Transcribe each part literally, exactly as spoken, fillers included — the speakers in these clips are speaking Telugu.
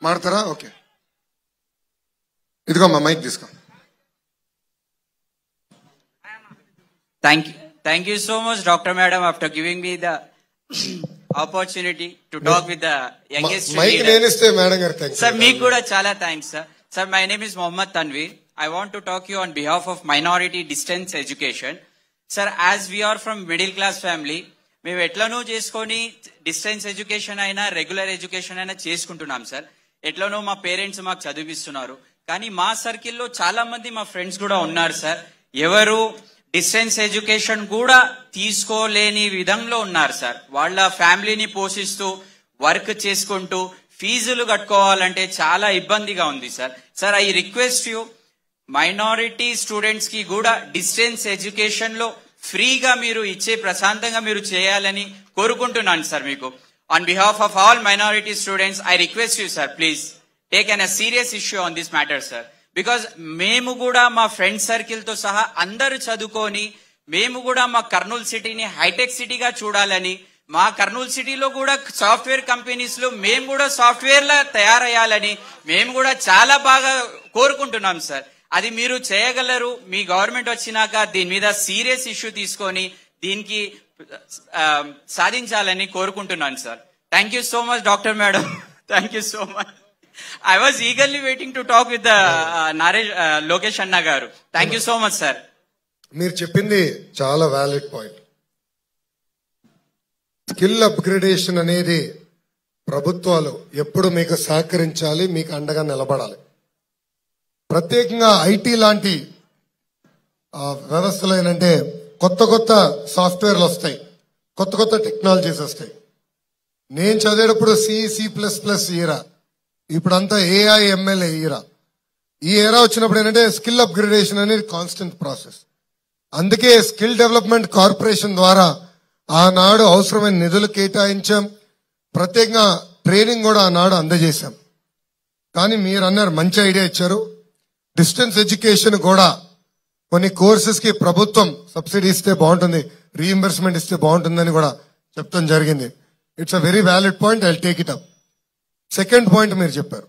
మాడతారా? ఓకే, ఇదిగోమ్మా మైక్ తీసుకో. Thank you. Thank you so much, Doctor Madam, after giving me the opportunity to talk with the youngest leader. Mic neniste madam garu. Thank you. Sir, meeku kuda chala thanks, sir. Sir, my name is Mohammad Tanveer. I want to talk you on behalf of minority distance education. Sir, as we are from middle class family, మేము ఎట్లనో చేసుకొని డిస్టెన్స్ ఎడ్యుకేషన్ అయినా రెగ్యులర్ ఎడ్యుకేషన్ అయినా చేసుకుంటున్నాం సార్. ఎట్లనో మా పేరెంట్స్ మాకు చదివిస్తున్నారు. కానీ మా సర్కిల్లో చాలా మంది మా ఫ్రెండ్స్ కూడా ఉన్నారు సార్, ఎవరు డిస్టెన్స్ ఎడ్యుకేషన్ కూడా తీసుకోలేని విధంలో ఉన్నారు సార్. వాళ్ళ ఫ్యామిలీని పోషిస్తూ వర్క్ చేసుకుంటూ ఫీజులు కట్టుకోవాలంటే చాలా ఇబ్బందిగా ఉంది sir. Sir, I request you, minority students కి కూడా డిస్టెన్స్ ఎడ్యుకేషన్ లో ఫ్రీగా మీరు ఇచ్చే ప్రశాంతంగా మీరు చేయాలని కోరుకుంటున్నాను సార్. మీకు on behalf of all minority students I request you sir, please take an a serious issue on this matter sir. Because మేము కూడా మా ఫ్రెండ్ సర్కిల్ తో సహా అందరూ చదువుకొని మేము కూడా మా కర్నూలు సిటీని హైటెక్ సిటీగా చూడాలని, మా కర్నూలు సిటీలో కూడా సాఫ్ట్వేర్ కంపెనీస్ లో మేము కూడా సాఫ్ట్వేర్ లా తయారయ్యాలని మేము కూడా చాలా బాగా కోరుకుంటున్నాం సార్. అది మీరు చేయగలరు. మీ గవర్నమెంట్ వచ్చినాక దీని మీద సీరియస్ ఇష్యూ తీసుకొని దీనికి సాధించాలని కోరుకుంటున్నాను sir. Thank you so much doctor madam. Thank you so much. I was eagerly waiting to talk with the uh, Naresh uh, Lokesh Anna garu. Thank you so much, sir. మీరు చెప్పింది చాలా వ్యాలిడ్ పాయింట్. స్కిల్ అప్గ్రేడేషన్ అనేది ప్రభుత్వాలు ఎప్పుడు మీకు సహకరించాలి, మీకు అండగా నిలబడాలి. ప్రత్యేకంగా ఐటీ లాంటి వ్యవస్థలు ఏంటంటే కొత్త కొత్త సాఫ్ట్వేర్లు వస్తాయి, కొత్త కొత్త టెక్నాలజీస్ వస్తాయి. నేను చదివేటప్పుడు సి సి ప్లస్ ప్లస్ ఈరా, ఇప్పుడంతా ఏఐ ఎంఎల్ ఈరా. ఈ ఏరా వచ్చినప్పుడు ఏంటంటే స్కిల్ అప్గ్రేడేషన్ అనేది కాన్స్టెంట్ ప్రాసెస్. అందుకే స్కిల్ డెవలప్మెంట్ కార్పొరేషన్ ద్వారా ఆనాడు అవసరమైన నిధులు కేటాయించాం, ప్రత్యేకంగా ట్రైనింగ్ కూడా ఆనాడు అందజేశాం. కానీ మీరు అన్నారు, మంచి ఐడియా ఇచ్చారు. డిస్టెన్స్ ఎడ్యుకేషన్ కూడా కొన్ని కోర్సెస్ కి ప్రభుత్వం సబ్సిడీ ఇస్తే బాగుంటుంది, రీఇంబర్స్మెంట్ ఇస్తే బాగుంటుందని కూడా చెప్తాం జరిగింది. It's a very valid point, I will take it up. Second point మీరు చెప్పారు,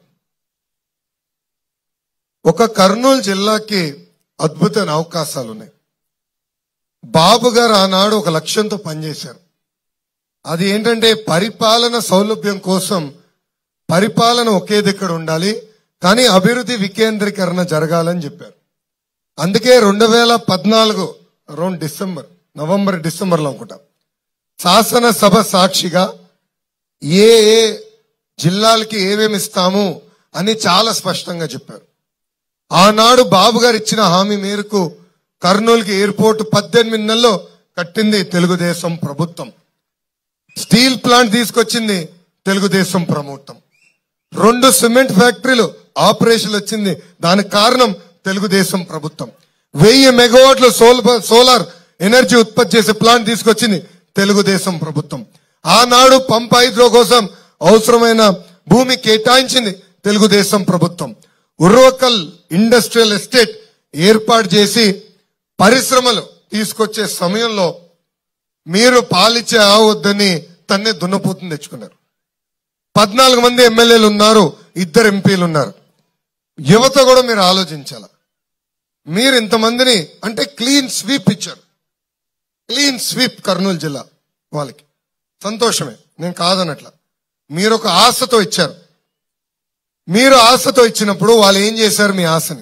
ఒక కర్నూలు జిల్లాకి అద్భుతమైన అవకాశాలు ఉన్నాయి. బాబు గారు ఆనాడు ఒక లక్ష్యంతో పనిచేశారు. అది ఏంటంటే పరిపాలన సౌలభ్యం కోసం పరిపాలన ఒకే దగ్గర ఉండాలి, కానీ అభివృద్ధి వికేంద్రీకరణ జరగాలని చెప్పారు. అందుకే రెండు వేల పద్నాలుగు అరౌండ్ డిసెంబర్ నవంబర్ డిసెంబర్లో అనుకుంటా శాసనసభ సాక్షిగా ఏ ఏ జిల్లాలకి ఏమేమి ఇస్తాము అని చాలా స్పష్టంగా చెప్పారు. ఆనాడు బాబు గారు ఇచ్చిన హామీ మేరకు కర్నూలుకి ఎయిర్పోర్ట్ పద్దెనిమిది నెలల్లో కట్టింది తెలుగుదేశం ప్రభుత్వం. స్టీల్ ప్లాంట్ తీసుకొచ్చింది తెలుగుదేశం ప్రభుత్వం. రెండు సిమెంట్ ఫ్యాక్టరీలు ఆపరేషన్ వచ్చింది, దానికి కారణం తెలుగుదేశం ప్రభుత్వం. వెయ్యి మెగావాట్ల సోలార్ ఎనర్జీ ఉత్పత్తి చేసే ప్లాంట్ తీసుకొచ్చింది తెలుగుదేశం ప్రభుత్వం. ఆనాడు పంప్ హైడ్రో కోసం అవసరమైన భూమి కేటాయించింది తెలుగుదేశం ప్రభుత్వం. ఉర్వకల్ ఇండస్ట్రియల్ ఎస్టేట్ ఏర్పాటు చేసి పరిశ్రమలు తీసుకొచ్చే సమయంలో మీరు పాలిచ్చే ఆవద్దని తన్నే దున్నపోతుని తెచ్చుకున్నారు. పద్నాలుగు మంది ఎమ్మెల్యేలు ఉన్నారు, ఇద్దరు ఎంపీలు ఉన్నారు. యువత కూడా మీరు ఆలోచించాల. మీరు ఇంతమందిని అంటే క్లీన్ స్వీప్ ఇచ్చారు, క్లీన్ స్వీప్ కర్నూలు జిల్లా వాళ్ళకి సంతోషమే, నేను కాదనట్ల. మీరు ఒక ఆశతో ఇచ్చారు. మీరు ఆశతో ఇచ్చినప్పుడు వాళ్ళు ఏం చేశారు? మీ ఆశని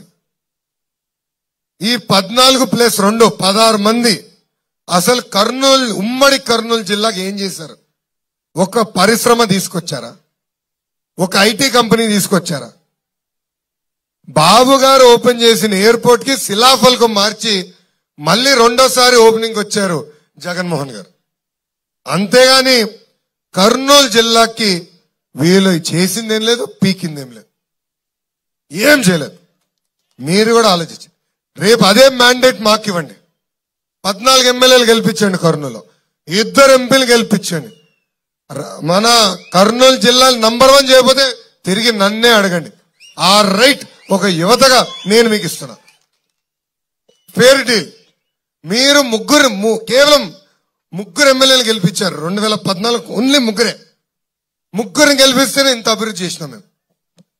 ఈ పద్నాలుగు ప్లస్ రెండు పదహారు మంది అసలు కర్నూలు ఉమ్మడి కర్నూలు జిల్లాకి ఏం చేశారు? ఒక పరిశ్రమ తీసుకొచ్చారా? ఒక ఐటీ కంపెనీ తీసుకొచ్చారా? బాబు గారు ఓపెన్ చేసిన ఎయిర్పోర్ట్ కి శిలాఫలకం మార్చి మళ్ళీ రెండోసారి ఓపెనింగ్ వచ్చారు జగన్మోహన్ గారు. అంతేగాని కర్నూలు జిల్లాకి వీళ్ళు చేసిందేం లేదు, పీకిందేం లేదు, ఏం చేయలేదు. మీరు కూడా ఆలోచించి రేపు అదే మ్యాండేట్ మాకు ఇవ్వండి. పద్నాలుగు ఎమ్మెల్యేలు గెలిపించండి, కర్నూలు ఇద్దరు ఎంపీలు గెలిపించండి. మన కర్నూలు జిల్లాలు నంబర్ వన్ చేయకపోతే తిరిగి నన్నే అడగండి. ఆ రైట్ ఒక యువతగా నేను మీకు ఇస్తున్నా. Fair deal. మీరు ముగ్గురు కేవలం ముగ్గురు ఎమ్మెల్యేలు గెలిపించారు రెండు వేల పద్నాలుగు ఓన్లీ ముగ్గురే. ముగ్గురిని గెలిపిస్తేనే ఇంత అభివృద్ధి చేసినాం మేము.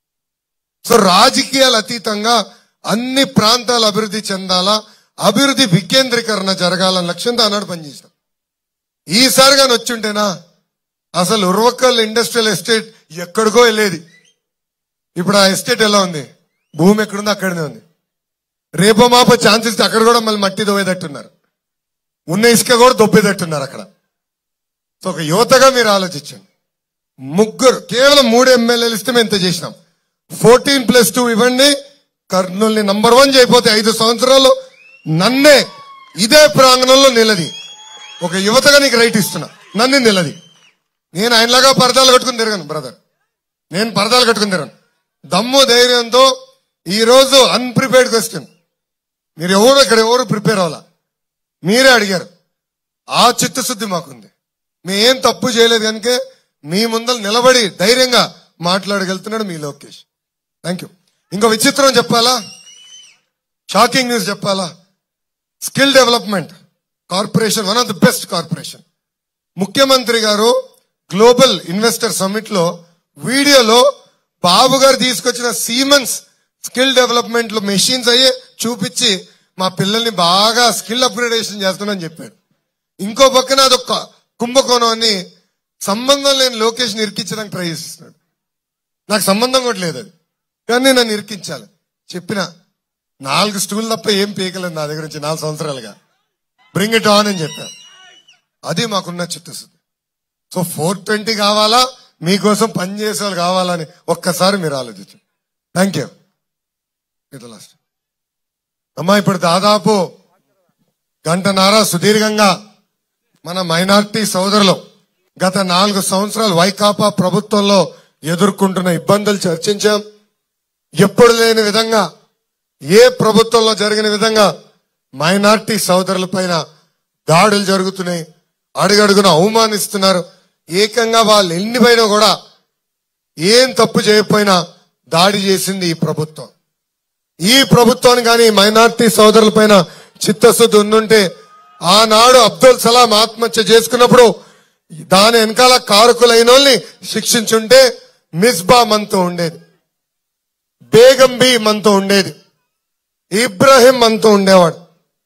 సో రాజకీయాలు అతీతంగా అన్ని ప్రాంతాలు అభివృద్ధి చెందాలా, అభివృద్ధి వికేంద్రీకరణ జరగాలన్న లక్ష్యంతో ఆనాడు పనిచేశాం. ఈసారి కానీ వచ్చుంటేనా అసలు ఉర్వకల్ ఇండస్ట్రియల్ ఎస్టేట్ ఎక్కడికో వెళ్ళేది. ఇప్పుడు ఆ ఎస్టేట్ ఎలా ఉంది? భూమి ఎక్కడుందో అక్కడనే ఉంది. రేపో మాపో ఛాన్స్ ఇస్తే అక్కడ కూడా మళ్ళీ మట్టి దొవ్వేదట్టున్నారు, ఉన్న ఇసుక కూడా దొబ్బేదట్టున్నారు అక్కడ. సో ఒక యువతగా మీరు ఆలోచించండి. ముగ్గురు కేవలం మూడు ఎమ్మెల్యేలు ఇస్తే మేము ఇంత చేసినాం. ఫోర్టీన్ ప్లస్ టూ ఇవ్వండి, కర్నూలుని నంబర్ వన్ చేయకపోతే ఐదు సంవత్సరాలు నన్నే ఇదే ప్రాంగణంలో నిలది. ఒక యువతగా నీకు రైట్ ఇస్తున్నా, నన్ను నిలది. నేను ఆయనలాగా పరదాలు కట్టుకుని తిరగను బ్రదర్, నేను పరదాలు కట్టుకుని తిరగను. దమ్ము ధైర్యంతో ఈ రోజు అన్ప్రిపేర్డ్ క్వశ్చన్, మీరు ఎవరు ఇక్కడ ఎవరు ప్రిపేర్ అవ్వాలా, మీరే అడిగారు. ఆ చిత్తశుద్ధి మాకుంది. మేం తప్పు చేయలేదు కనుక మీ ముందర నిలబడి ధైర్యంగా మాట్లాడగలుగుతున్నాడు మీ లోకేష్. Thank you. ఇంకో విచిత్రం చెప్పాలా, షాకింగ్ న్యూస్ చెప్పాలా, skill development corporation one of the best corporation. ముఖ్యమంత్రి గారు గ్లోబల్ ఇన్వెస్టర్ సమ్మిట్ లో వీడియోలో బాబు గారు తీసుకొచ్చిన సీమెన్స్ స్కిల్ డెవలప్మెంట్ లో మెషిన్స్ అయ్యే చూపించి మా పిల్లల్ని బాగా స్కిల్ అప్గ్రేడేషన్ చేస్తున్నానని చెప్పాడు. ఇంకో పక్కన అదొక కుంభకోణం అని సంబంధం లేని లోకేష్ ఇరికించడానికి ట్రై చేస్తున్నాడు. నాకు సంబంధం కూడా లేదు అది, కానీ నన్ను ఇరికించాలి. చెప్పిన నాలుగు స్టూల్ తప్ప ఏం పీకలేదు నా దగ్గర నుంచి నాలుగు సంవత్సరాలుగా, బ్రింగ్ ఇట్ ఆన్ అని చెప్పాను. అది మాకున్న చిత్తశుద్ధి. సో ఫోర్ ట్వంటీ కావాలా, మీకోసం పనిచేసే వాళ్ళు కావాలని ఒక్కసారి మీరు ఆలోచించండి. Thank you. లాస్ట్ అమ్మా, ఇప్పుడు దాదాపు గంటన్నర సుదీర్ఘంగా మన మైనార్టీ సోదరులు గత నాలుగు సంవత్సరాలు వైకాపా ప్రభుత్వంలో ఎదుర్కొంటున్న ఇబ్బందులు చర్చించాం. ఎప్పుడు లేని విధంగా, ఏ ప్రభుత్వంలో జరిగిన విధంగా మైనార్టీ సోదరుల పైన దాడులు జరుగుతున్నాయి, అడుగడుగున అవమానిస్తున్నారు. ఏకంగా వాళ్ళు ఎన్ని పైన కూడా ఏం తప్పు చేయకపోయినా దాడి చేసింది ఈ ప్రభుత్వం. ఈ ప్రభుత్వాన్ని కానీ మైనార్టీ సోదరుల పైన చిత్తశుద్ధి ఉండుంటే ఆనాడు అబ్దుల్ సలాం ఆత్మహత్య చేసుకున్నప్పుడు దాని వెనకాల కారకులైన వాళ్ళని శిక్షించుంటే మిస్బా మనతో ఉండేది, బేగం బి మనతో ఉండేది, ఇబ్రాహిం మనతో ఉండేవాడు,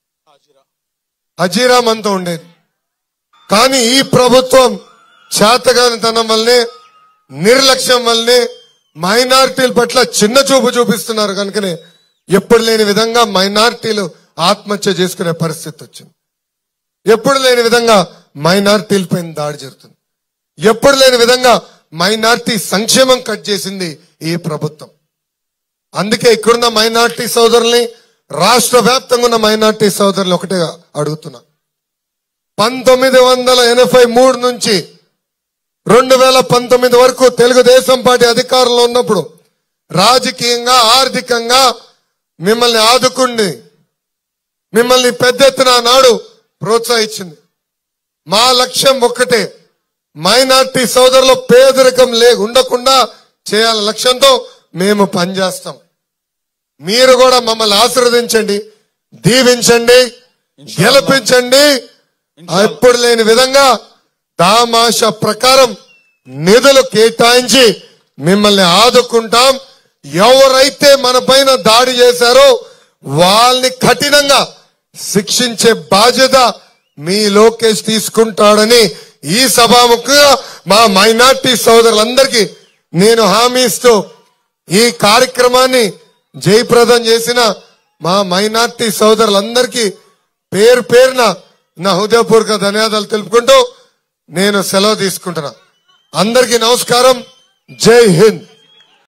హజీరా మనతో ఉండేది. కానీ ఈ ప్రభుత్వం చేతగానితనం వల్లనే, నిర్లక్ష్యం వల్లనే మైనార్టీల పట్ల చిన్న చూపు చూపిస్తున్నారు. కనుకనే ఎప్పుడు లేని విధంగా మైనార్టీలు ఆత్మహత్య చేసుకునే పరిస్థితి వచ్చింది. ఎప్పుడు లేని విధంగా మైనార్టీల పైన దాడి జరుగుతుంది. ఎప్పుడు లేని విధంగా మైనార్టీ సంక్షేమం కట్ చేసింది ఈ ప్రభుత్వం. అందుకే ఇక్కడున్న మైనార్టీ సోదరుల్ని, రాష్ట్ర వ్యాప్తంగా ఉన్న మైనార్టీ సోదరులు ఒకటే అడుగుతున్నా. పంతొమ్మిది వందల ఎనభై మూడు నుంచి రెండు వేల పంతొమ్మిది వరకు తెలుగుదేశం పార్టీ అధికారంలో ఉన్నప్పుడు రాజకీయంగా, ఆర్థికంగా మిమ్మల్ని ఆదుకుంది, మిమ్మల్ని పెద్ద ఎత్తున నాడు ప్రోత్సహించింది. మా లక్ష్యం ఒక్కటే, మైనార్టీ సోదరులు పేదరికం లే ఉండకుండా చేయాల లక్ష్యంతో మేము పనిచేస్తాం. మీరు కూడా మమ్మల్ని ఆశీర్వదించండి, దీవించండి, గెలిపించండి. ఎప్పుడు లేని విధంగా దామాష ప్రకారం నిధులు కేటాయించి మిమ్మల్ని ఆదుకుంటాం. ఎవరైతే మన పైన దాడి చేశారో వాళ్ళని కఠినంగా శిక్షించే బాధ్యత మీ లోకేష్ తీసుకుంటాడని ఈ సభాముఖంగా మా మైనార్టీ సోదరులందరికీ నేను హామీ ఇస్తూ ఈ కార్యక్రమాన్ని జయప్రదం చేసిన మా మైనార్టీ సోదరులందరికీ పేరు పేరున నా హృదయపూర్వక ధన్యవాదాలు తెలుపుకుంటూ నేను సెలవు తీసుకుంటున్నా. అందరికీ నమస్కారం. జై హింద్.